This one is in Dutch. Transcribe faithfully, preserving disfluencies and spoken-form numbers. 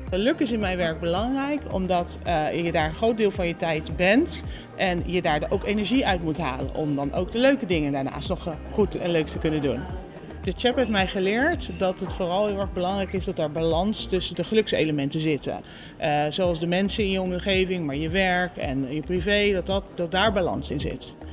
Geluk is in mijn werk belangrijk omdat uh, je daar een groot deel van je tijd bent en je daar ook energie uit moet halen om dan ook de leuke dingen daarnaast nog goed en leuk te kunnen doen. De C H E P heeft mij geleerd dat het vooral heel erg belangrijk is dat daar balans tussen de gelukselementen zitten. Uh, zoals de mensen in je omgeving, maar je werk en je privé, dat, dat, dat daar balans in zit.